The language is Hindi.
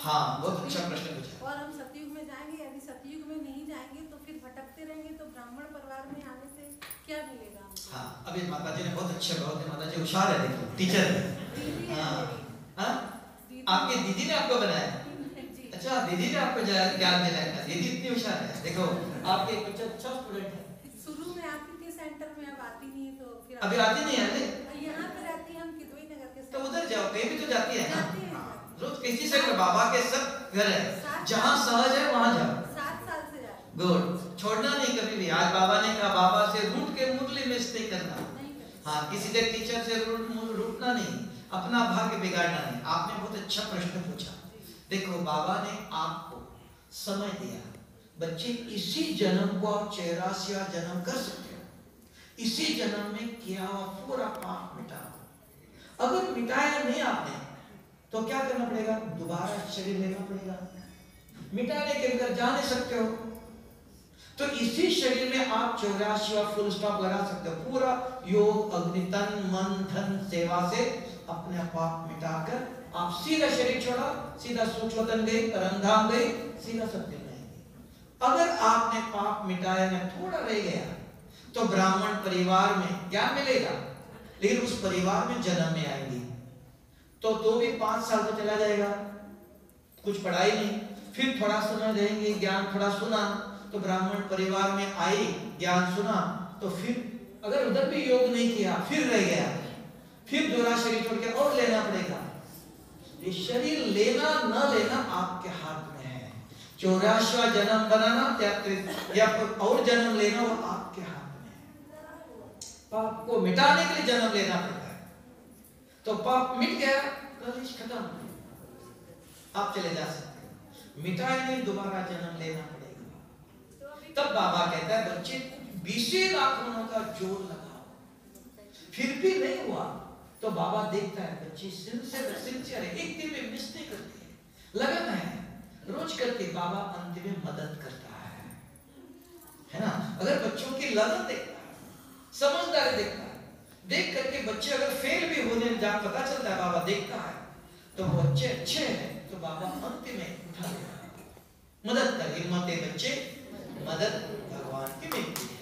हाँ, बहुत अच्छा प्रश्न पूछा। और हम सतयुग में जाएंगे, यदि सतयुग में नहीं जाएंगे तो फिर भटकते रहेंगे, तो ब्राह्मण परिवार में आने से क्या मिलेगा हमको? हाँ, अभी माता जी ने बहुत अच्छे, बहुत माता जी होशियार है, देखिए टीचर है। हाँ, आपकी दीदी ने आपको बनाया? अच्छा, दीदी ने आपको ज्ञान दिलाया। दीदी इतनी होशियार है। देखो आपके बच्चा अच्छा स्टूडेंट है। शुरू में आती थी सेंटर में, अब आती नहीं है, तो फिर अभी आती नहीं है? यहाँ पे रहती है, हम किदवई नगर के। तो उधर जाओ, कहीं भी तो जाती है ना। रोज किसी से बाबा के सब घर है, जहाँ सहज है वहाँ जाओ। 7 साल से जा रही। गुड, छोड़ना नहीं कभी भी। आज बाबा ने कहा बाबा से रूठ के मुरली मिस नहीं करना। हाँ, किसी से टीचर से रूठना नहीं, अपना भाग्य बिगाड़ना नहीं। आपने बहुत अच्छा प्रश्न पूछा। देखो बाबा ने आपको समय दिया, बच्चे इसी जन्म को आप 84 जन्म कर सकते हो। इसी जन्म में किया हुआ पूरा पाप मिटाओ। अगर मिटाया नहीं आपने तो क्या करना पड़ेगा? दोबारा शरीर लेना पड़ेगा। मिटाने के अंदर जा नहीं सकते हो, तो इसी शरीर में आप 84वां फुल स्टॉप लगा सकते हो। पूरा योग, अग्नि, तन, मन, धन, सेवा से अपने पाप मिटाकर आप सीधा शरीर छोड़ा, सीधा सूक्ष्म तन गई, परमधाम गई, सीधा सत्य में गई। अगर आपने पाप मिटाया में थोड़ा रह गया तो ब्राह्मण परिवार में क्या मिलेगा, लेकिन उस परिवार में जन्म में आएंगे तो भी 5 साल तो चला जाएगा, कुछ पढ़ाई नहीं। फिर थोड़ा समय रहेंगे, ज्ञान थोड़ा सुना, तो ब्राह्मण परिवार में आई, ज्ञान सुना, तो फिर अगर उधर भी योग नहीं किया, फिर रह गया, फिर दोबारा शरीर छोड़ के और लेना पड़ेगा। ये शरीर लेना न लेना आपके हाथ में है। 84वां जन्म बनाना या और जन्म लेना वो आपके हाथ में है। पाप को मिटाने के लिए जन्म लेना पड़ता है। तो पाप मिट गया, कलेश खत्म, आप चले जा सकते हो। मिटाए नहीं, दोबारा जन्म लेना पड़ेगा। तब बाबा कहता है बच्चे 20 लाख का जोर लगाओ, फिर भी नहीं हुआ तो बाबा देखता है बच्चे सिंसियर है, एक दिन में मिस नहीं करते, लगन है, रोज करके बाबा अंत में मदद करता है ना। अगर बच्चों की लगन देखता है, समझदारी देखता है, देख करके बच्चे अगर फेल भी होने जहाँ पता चलता है बाबा देखता है, तो बच्चे अच्छे हैं तो बाबा अंत में उठा लेता है, मदद कर। हिम्मत बच्चे, मदद भगवान की मिलती है।